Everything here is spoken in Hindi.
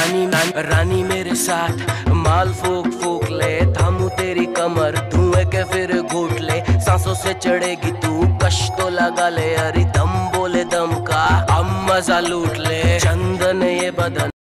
रानी मेरे साथ माल फूक फूक ले, थामू तेरी कमर धुएं के फिर घूट ले, सांसों से चढ़ेगी तू कश तो लगा ले, अरे दम बोले दम का हम मजा लूट ले, चंदन ये बदन